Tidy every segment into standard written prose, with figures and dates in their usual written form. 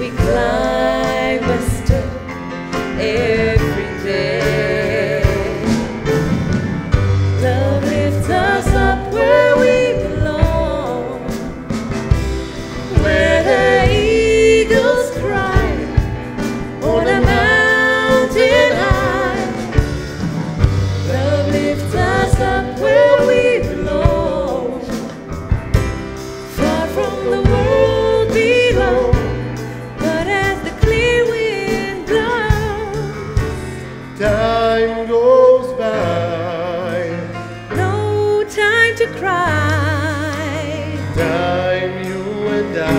we climb a step every day. Love lifts us up where we belong, where the eagles cry on a mountain high. Love lifts us up where we belong, far from the world below. But as the clear wind blows, time goes by, no time to cry. time you and I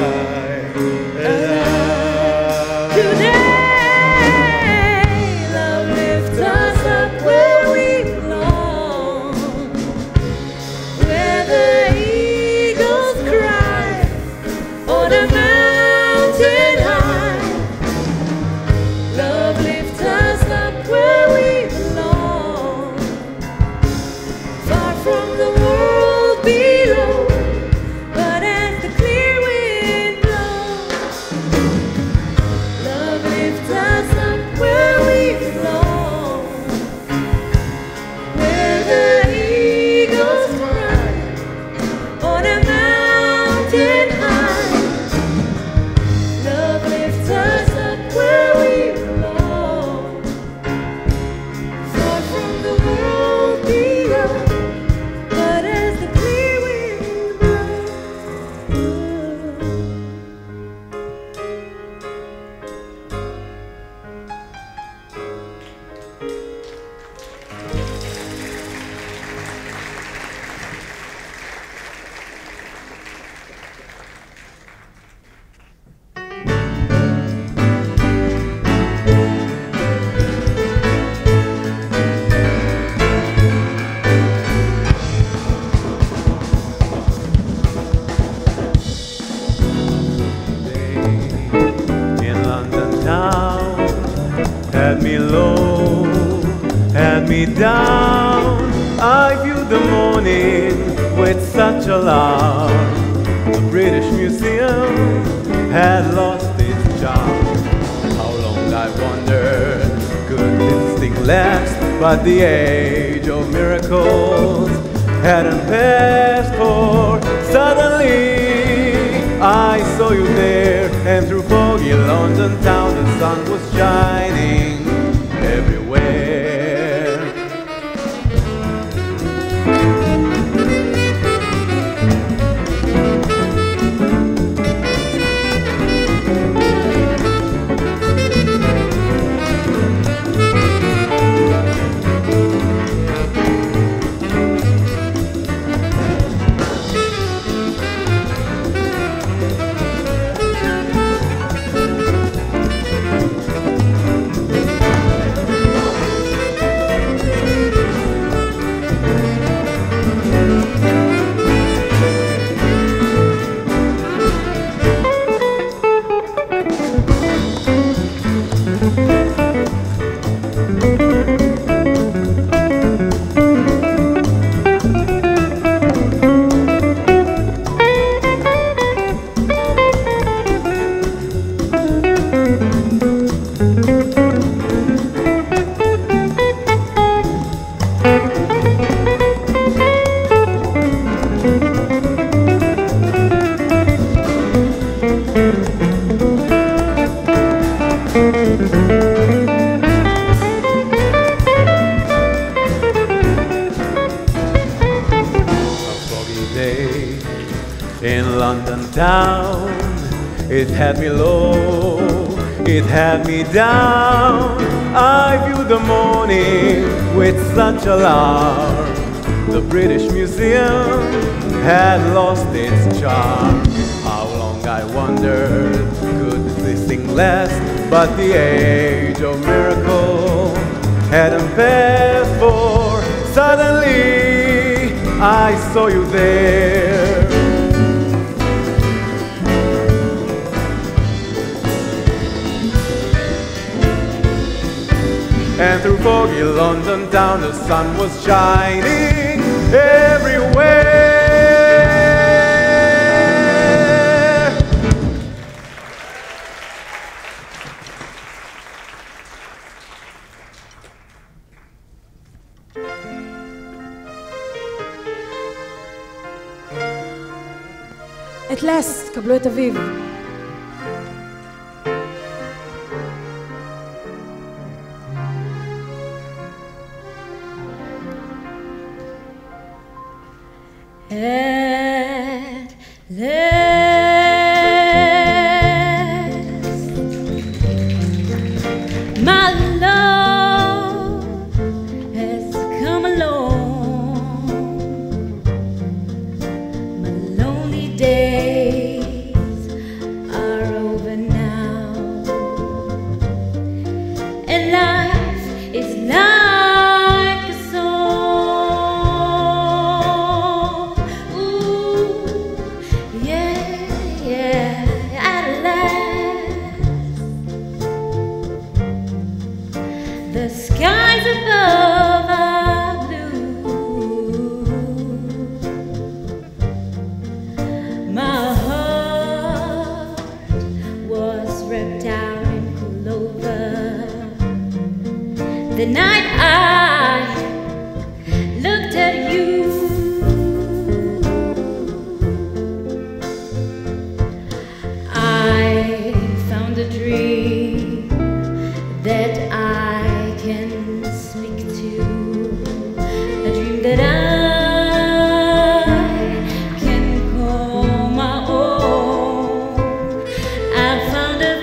Today, love lifts us up where we belong, where the eagles cry on a mountain high. Love lifts us up where we belong, far from the world below. But as the clear wind blows, love lifts us up where we belong, where the eagles cry on a mountain high. Love lifts us up where we belong, far from the world below. But as the clear wind blows. In London town, had me low, had me down. I viewed the morning with such alarm. The British Museum had lost its charm. How long I wondered could this thing last? But the age of miracles hadn't passed, for suddenly I saw you there, and through foggy London town the sun was shining everywhere. In London town, it had me low, it had me down. I viewed the morning with such alarm. The British Museum had lost its charm. How long I wondered could this thing last? But the age of miracle hadn't passed, for suddenly I saw you there. And through foggy London town the sun was shining everywhere. West, קבלו את אביב. At last, my love has come along. My lonely days are over now, and life is like a song. Ooh, yeah, yeah, at last. The skies above are blue. My heart was wrapped out in clover the night I looked at you. I found a dream that I can speak to, a dream that I can call my own. I found a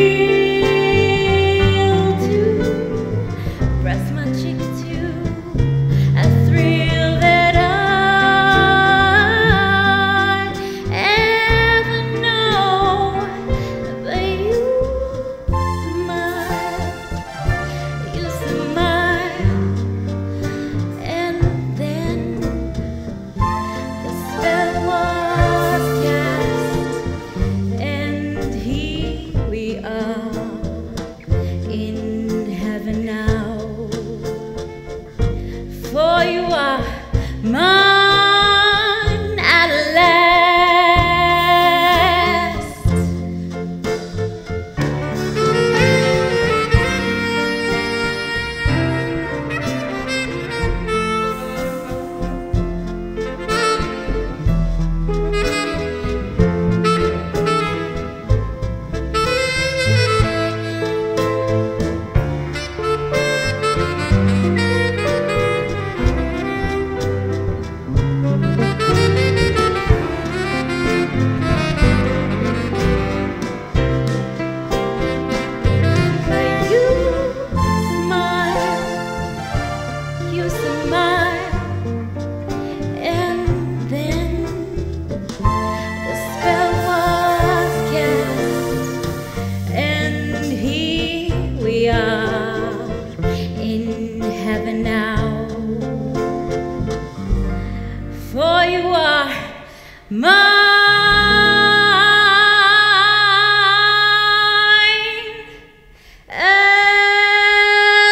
thrill to press my cheek to, a thrill that I ever know. But you smile, and then the spell was cast, and here we are in heaven now. For you are mine at last. You smile, and then the spell was cast, and here we are in heaven now. For you are mine at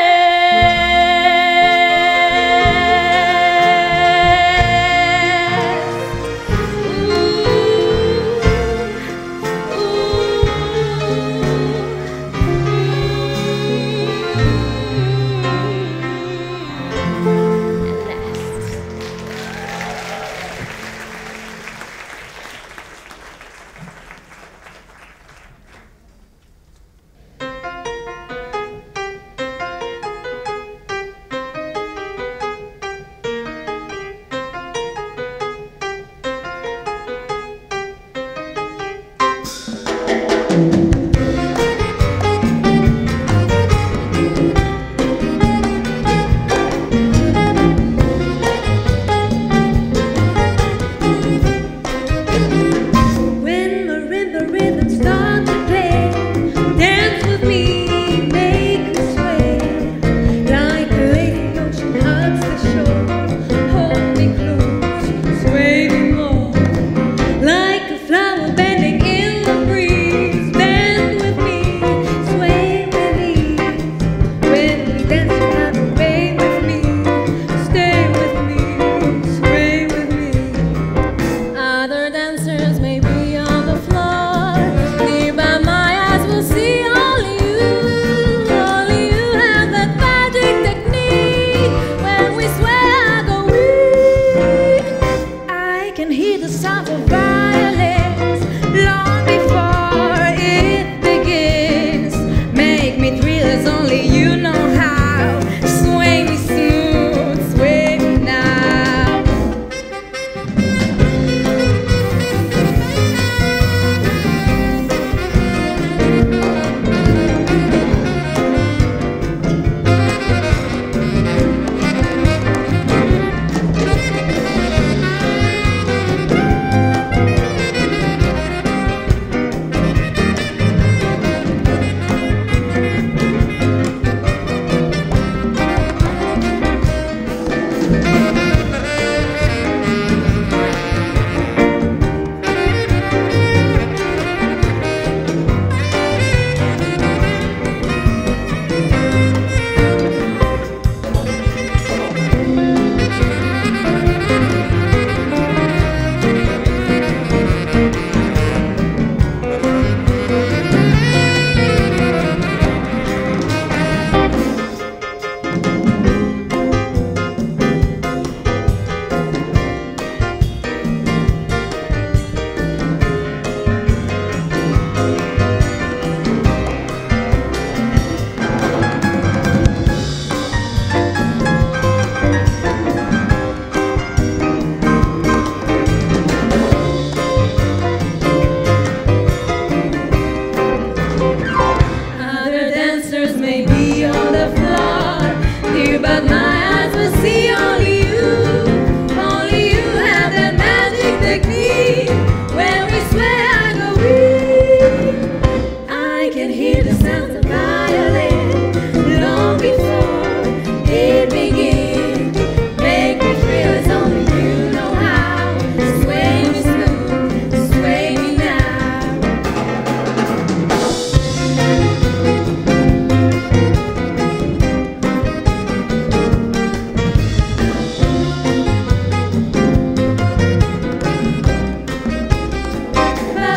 When marimba rhythms start to play, dance with me, make me sway. Like a lady ocean hugs the shore, hold me close, sway me more. Like a flower bending in the breeze, bend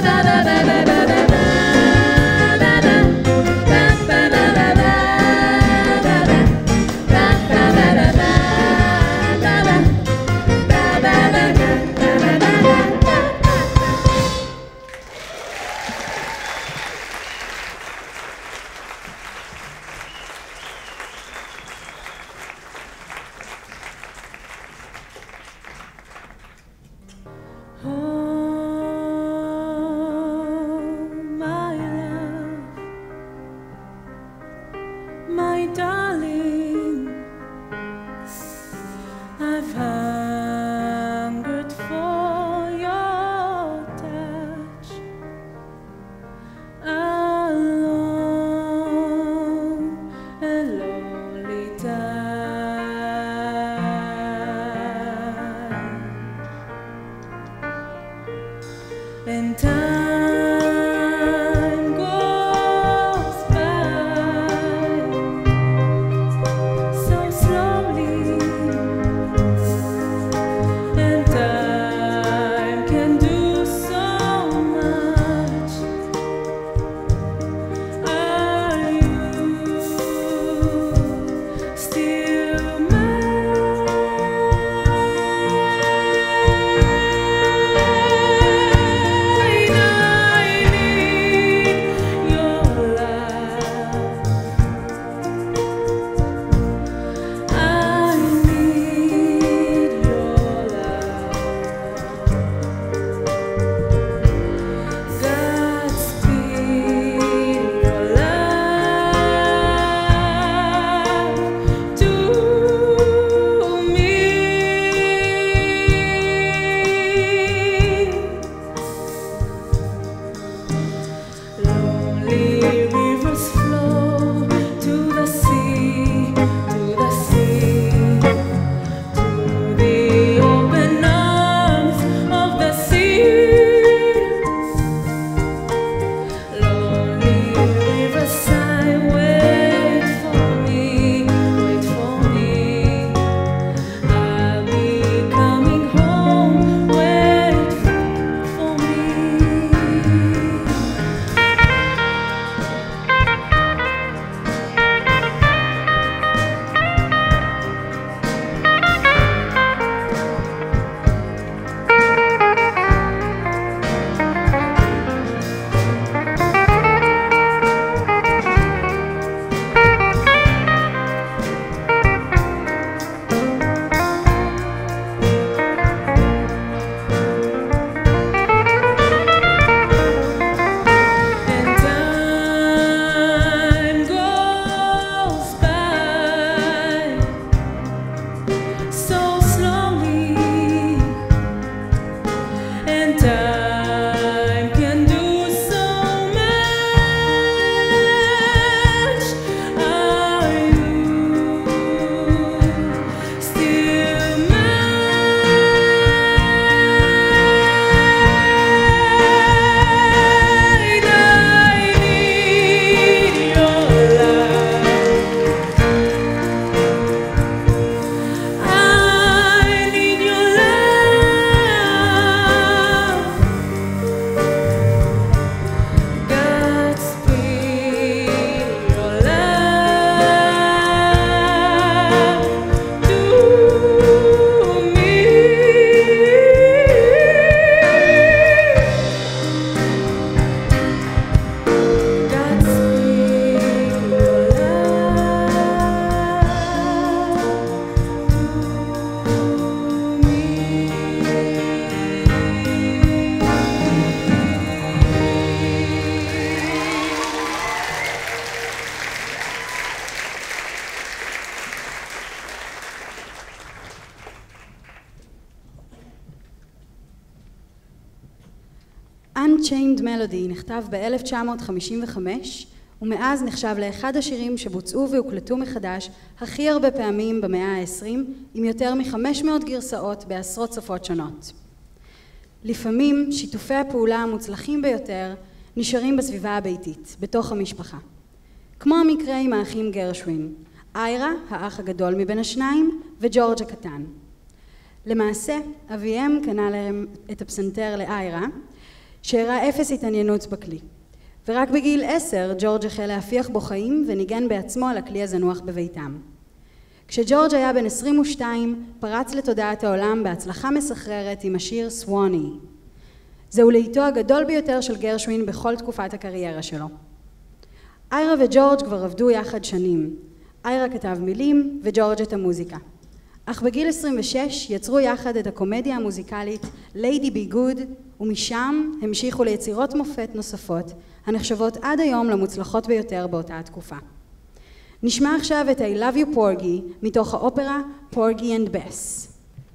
And time goes by so slowly, and time can do so much. Are you still Unchained Melody נכתב ב-1955 ומאז נחשב לאחד השירים שבוצעו והוקלטו מחדש הכי הרבה פעמים במאה ה-20 עם יותר מ-500 גרסאות בעשרות שפות שונות. לפעמים שיתופי הפעולה המוצלחים ביותר נשארים בסביבה הביתית, בתוך המשפחה. כמו המקרה עם האחים גרשווין, איירה, האח הגדול מבין השניים, וג'ורג' הקטן. למעשה, אביהם קנה להם את הפסנתר לאיירה, שהראה אפס התעניינות בכלי. ורק בגיל 10 ג'ורג' החל להפיח בו חיים וניגן בעצמו על הכלי הזנוח בביתם. כשג'ורג' היה בן 22 פרץ לתודעת העולם בהצלחה מסחררת עם השיר סווני. זהו להיטו הגדול ביותר של גרשווין בכל תקופת הקריירה שלו. איירה וג'ורג' כבר עבדו יחד שנים. איירה כתב מילים וג'ורג' את המוזיקה. אך בגיל 26 יצרו יחד את הקומדיה המוזיקלית Lady Be Good, ומשם המשיכו ליצירות מופת נוספות, הנחשבות עד היום למוצלחות ביותר באותה התקופה. נשמע עכשיו את I Love You Porgy מתוך האופרה Porgy and Bess.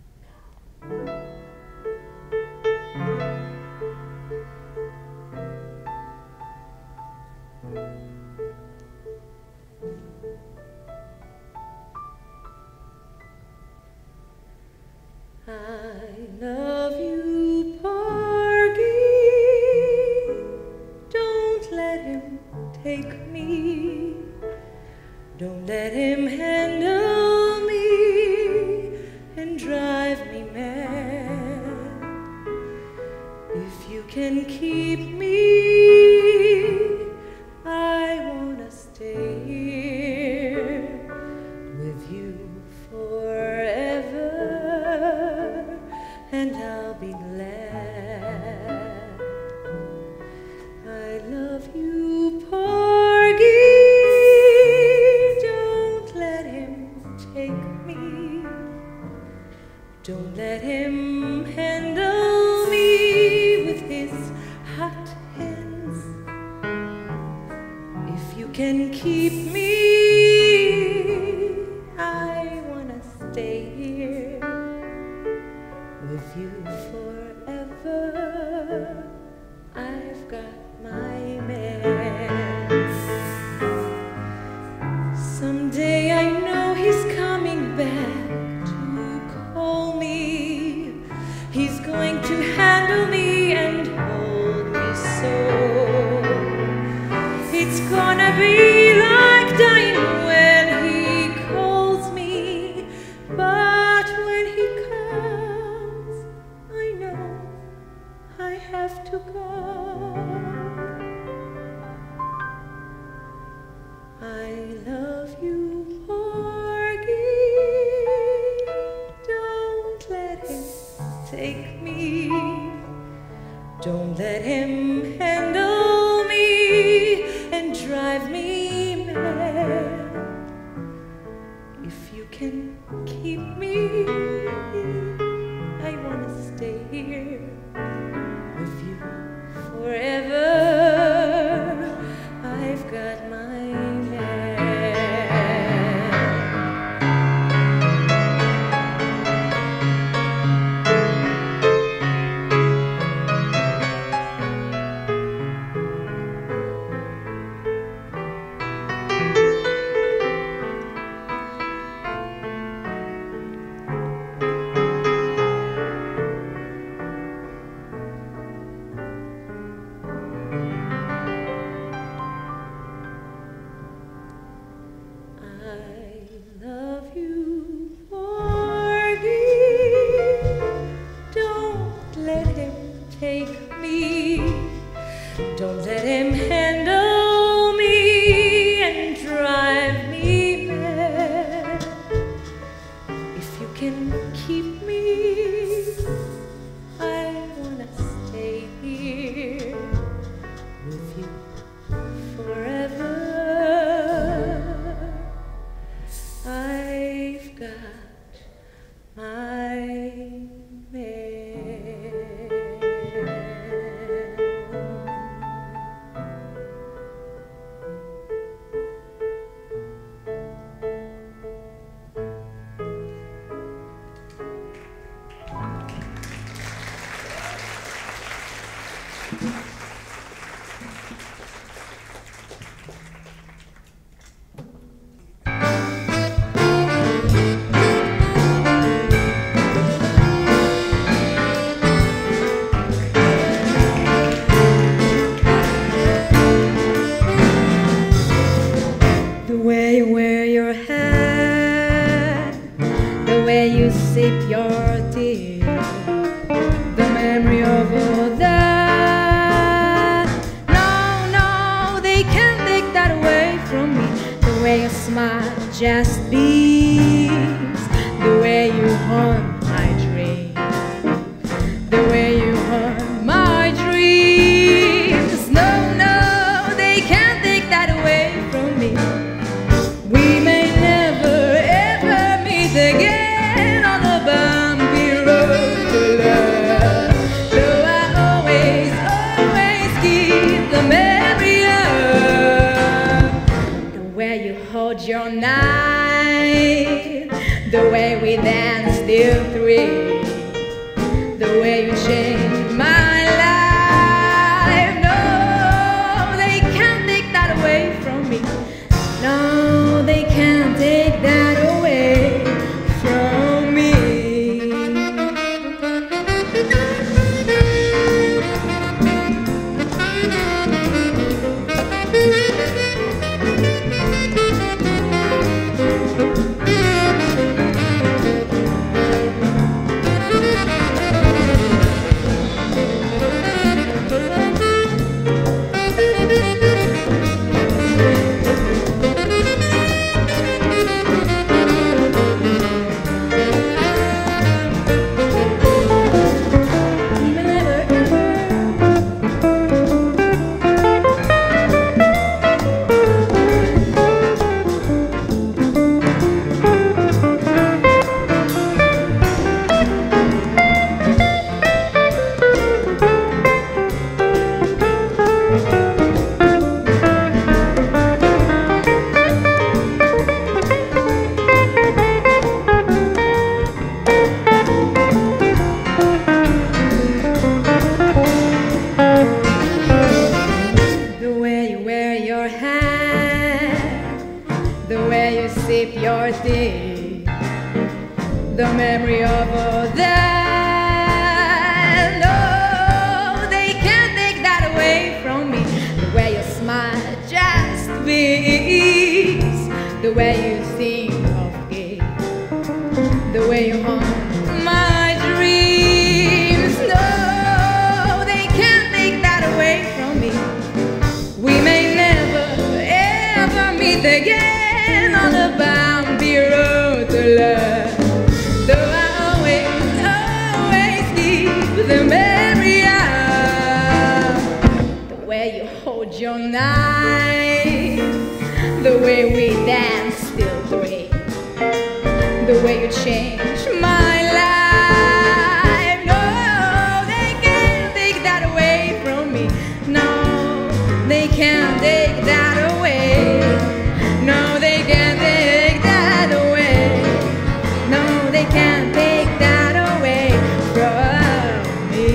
I love you, Porgy. Don't let him take me. Don't let him handle me and drive me mad. If you can keep me, I wanna stay here with you forever, and I'll be glad. I love you, Porgy. Don't let him take me. Don't let him handle me with his hot hands. If you can keep me, I wanna stay here with you forever. I've got my man. Someday I know he's coming back to call me. He's going to handle me and hold me so. It's gonna be like dying when he calls me, but when he comes, I know I have to go. I love you, Porgy. Don't let him take me. Don't let him handle me and drive me mad. If you can keep me, I wanna stay here with you forever. I've got my sip your tea, the memory of all that smile just beats, the way you haunt my dreams, the way you haunt my dreams. No, no, they can't take that away from me. We may never ever meet again on a bumpy road to love, though I always, always keep the memory of the way you hold your knife, the way we danced till 3, the way you changed my life. No, they can't take that away from me. No, they can't take that away from me. The way you wear your hat, the way you sip your tea, the memory of all that. No, they can't take that away from me. The way you smile just beats, the way you think of it, the way you haunt my dreams. No, they can't take that away from me. We may never ever meet again on a bumpy road to love, though I always, always keep the memory of the way you hold your knife, the way we dance till 3, the way you change my life. No, they can't take that away from me. No, they can't take that away. No, they can't take that away. No, they can't take that away from me.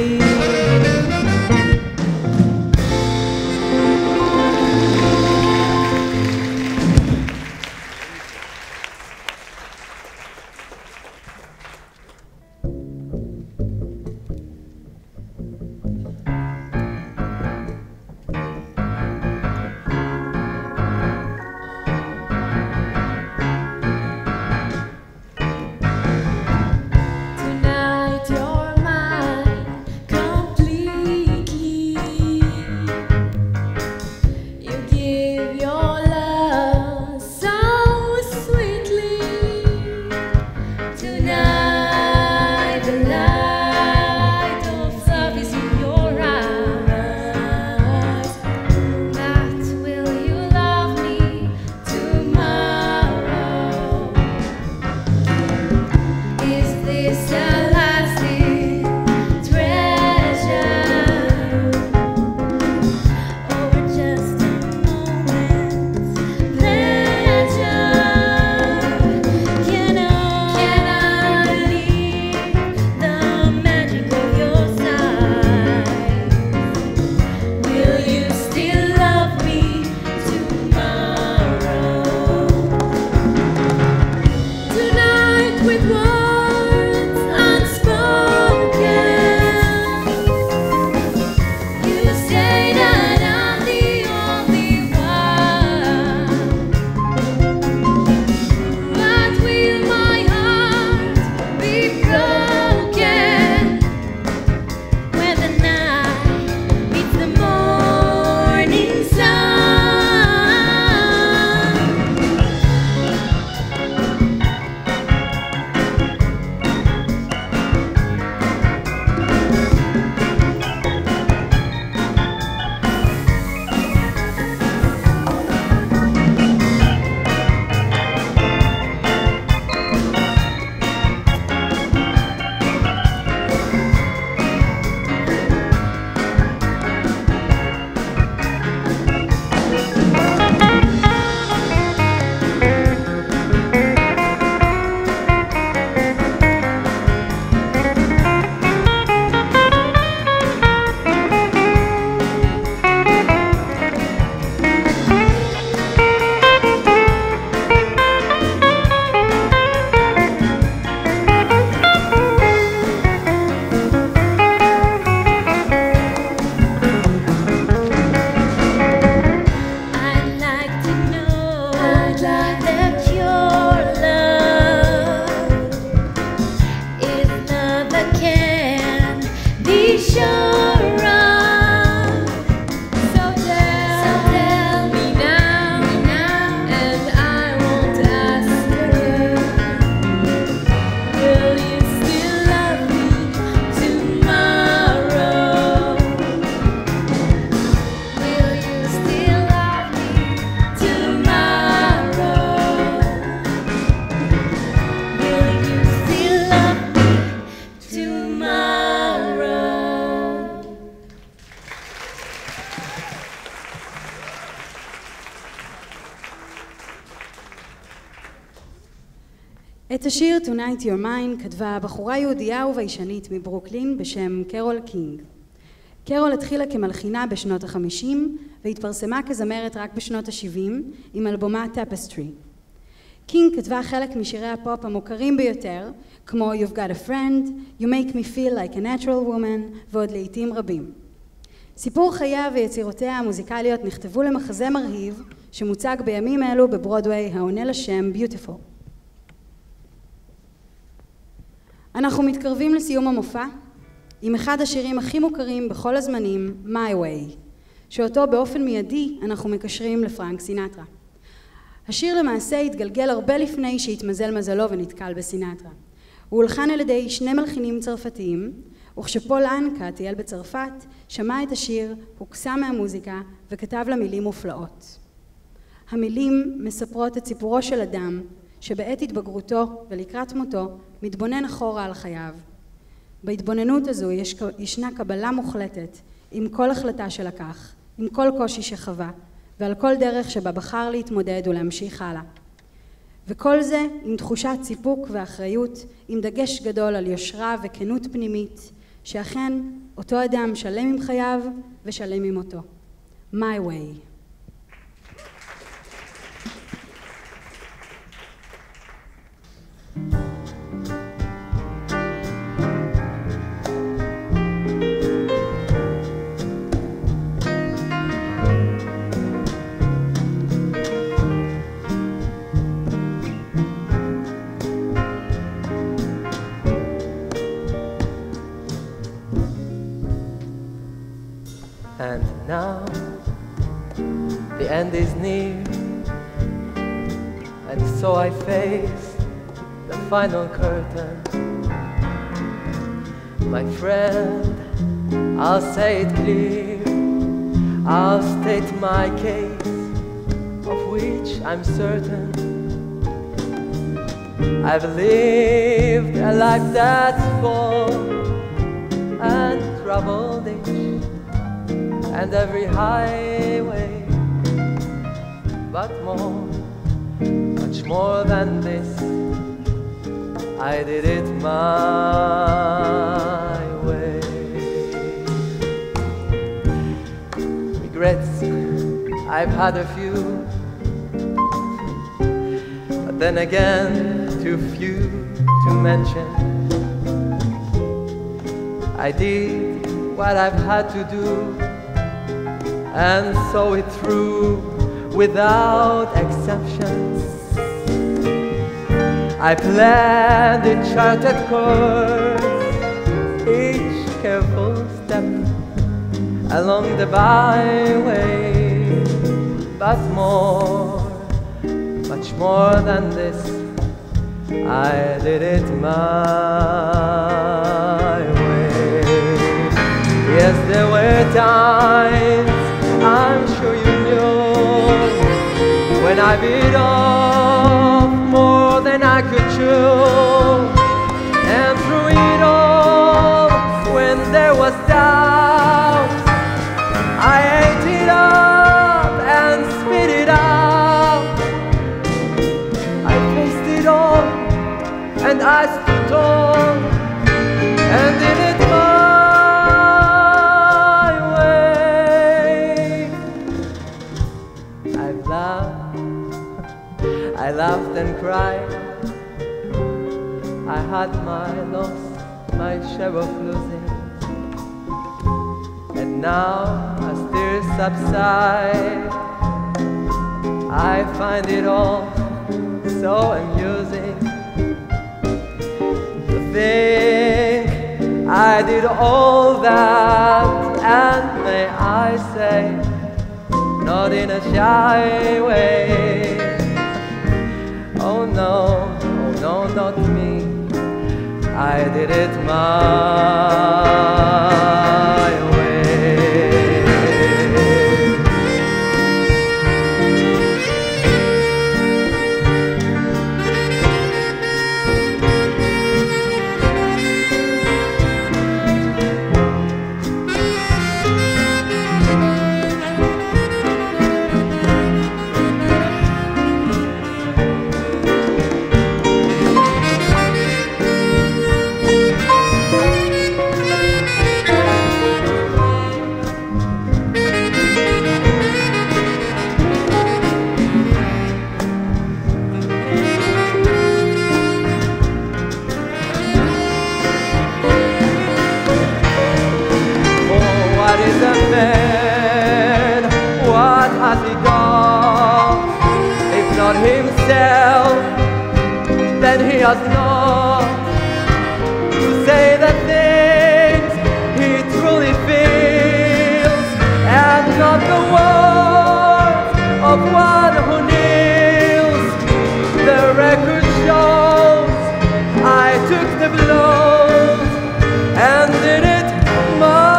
את השיר Tonight You're Mine כתבה בחורה יהודייה וביישנית מברוקלין בשם קרול קינג. קרול התחילה כמלחינה בשנות ה-50 והתפרסמה כזמרת רק בשנות ה-70 עם אלבומה Tapestry. קינג כתבה חלק משירי הפופ המוכרים ביותר, כמו You've Got a Friend, You Make Me Feel Like a Natural Woman ועוד לעיתים רבים. סיפור חייה ויצירותיה המוזיקליות נכתבו למחזה מרהיב שמוצג בימים אלו בברודווי העונה לשם Beautiful. אנחנו מתקרבים לסיום המופע עם אחד השירים הכי מוכרים בכל הזמנים, My Way, שאותו באופן מיידי אנחנו מקשרים לפרנק סינטרה. השיר למעשה התגלגל הרבה לפני שהתמזל מזלו ונתקל בסינטרה. הוא הולחן על ידי שני מלחינים צרפתיים, וכשפול אנקה טייל בצרפת, שמע את השיר, הוקסם מהמוזיקה וכתב לה מילים מופלאות. המילים מספרות את סיפורו של אדם שבעת התבגרותו ולקראת מותו מתבונן אחורה על חייו. בהתבוננות הזו ישנה קבלה מוחלטת עם כל החלטה שלקח, עם כל קושי שחווה ועל כל דרך שבה בחר להתמודד ולהמשיך הלאה. וכל זה עם תחושת סיפוק ואחריות, עם דגש גדול על יושרה וכנות פנימית, שאכן אותו אדם שלם עם חייו ושלם עם מותו. My Way. And now the end is near, and so I face the final curtain. My friend, I'll say it clear, I'll state my case, of which I'm certain. I've lived a life that's full and troubled each and every highway, but more, much more than this, I did it my way. Regrets, I've had a few, but then again, too few to mention. I did what I've had to do and saw it through without exceptions. I planned a charted course, each careful step along the byway, but more, much more than this, I did it my way. Yes, there were times, I'm sure you knew, when I bit off more than I could chew, and through it all, when there was doubt, I ate it up and spit it out. I faced it all, and I stood tall, and did it my way. I laughed and cried, I had my loss, my share of losing, and now as tears subside, I find it all so amusing to think I did all that, and may I say, not in a shy way. Oh no, not me, I did it my way. has he gone? If not himself, then he has not to say the things he truly feels, and not the words of one who kneels. The record shows I took the blows and did it my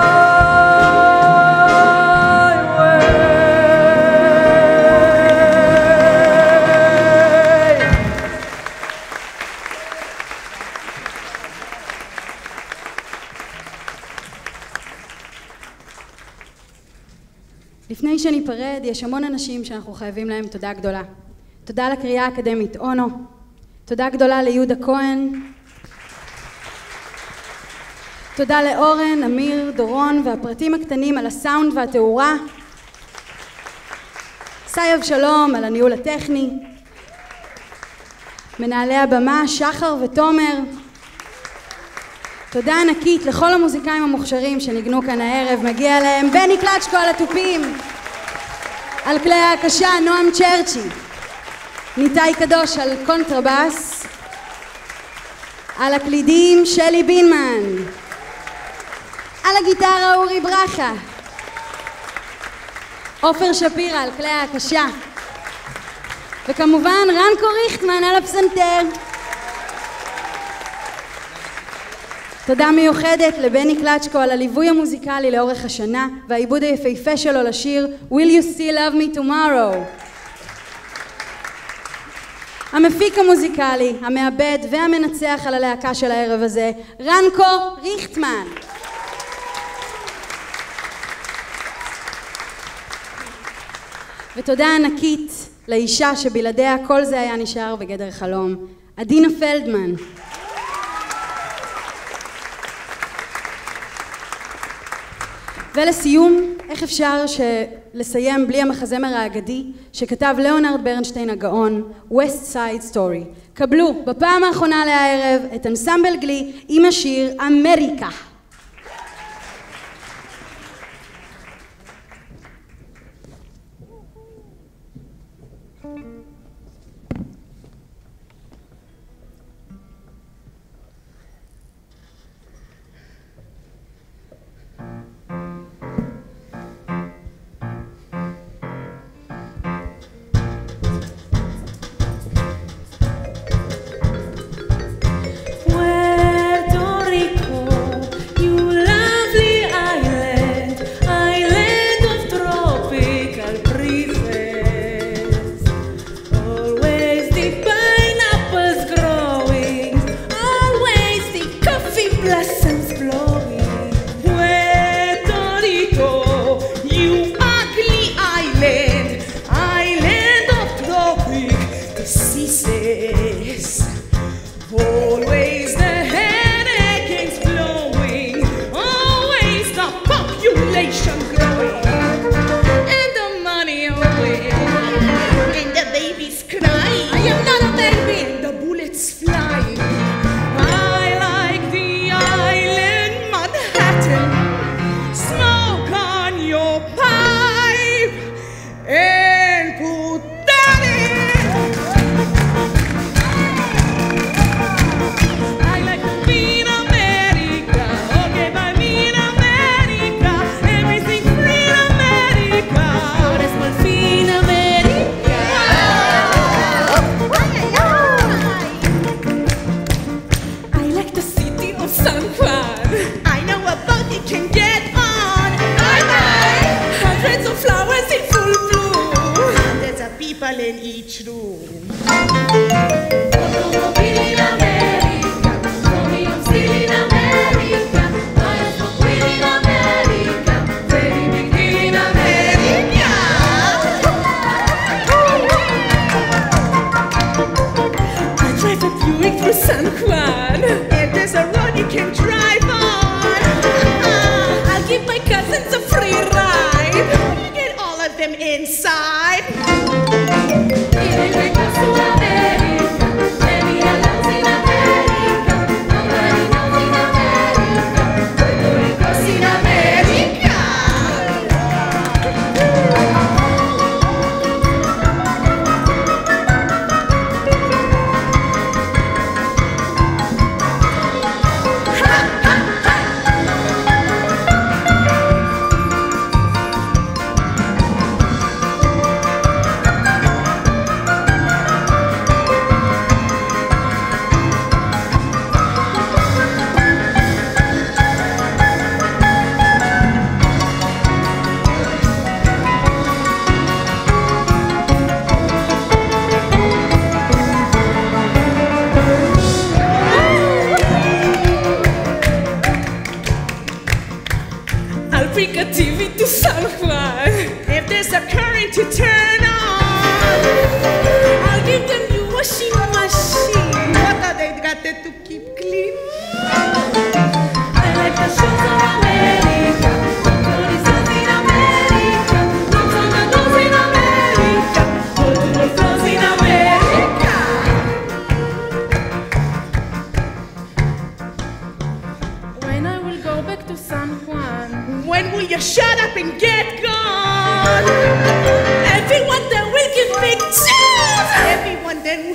לפני שניפרד, יש המון אנשים שאנחנו חייבים להם תודה גדולה. תודה לקריאה האקדמית אונו, תודה גדולה ליהודה כהן, תודה לאורן, אמיר, דורון והפרטים הקטנים על הסאונד והתאורה, סי אבשלום על הניהול הטכני, מנהלי הבמה שחר ותומר, תודה ענקית לכל המוזיקאים המוכשרים שניגנו כאן הערב, מגיע להם בני קלצ'קו על התופים, על כלי ההקשה נועם צ'רצ'י, ניתאי קדוש על קונטרבאס, על הקלידים שלי בינמן, על הגיטרה אורי ברכה, עופר שפירא על כלי ההקשה, וכמובן רנקו ריכטמן על הפסנתר. תודה מיוחדת לבני קלצ'קו על הליווי המוזיקלי לאורך השנה והעיבוד היפהפה שלו לשיר Will You Still Love Me Tomorrow. המפיק המוזיקלי, המעבד והמנצח על הלהקה של הערב הזה, רנקו ריכטמן. ותודה ענקית לאישה שבלעדיה כל זה היה נשאר בגדר חלום, עדינה פלדמן. ולסיום, איך אפשר לסיים בלי המחזמר האגדי שכתב ליאונרד ברנשטיין הגאון, West Side Story. קבלו בפעם האחרונה לערב את אנסמבל גלי עם השיר אמריקה.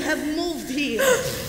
have moved here.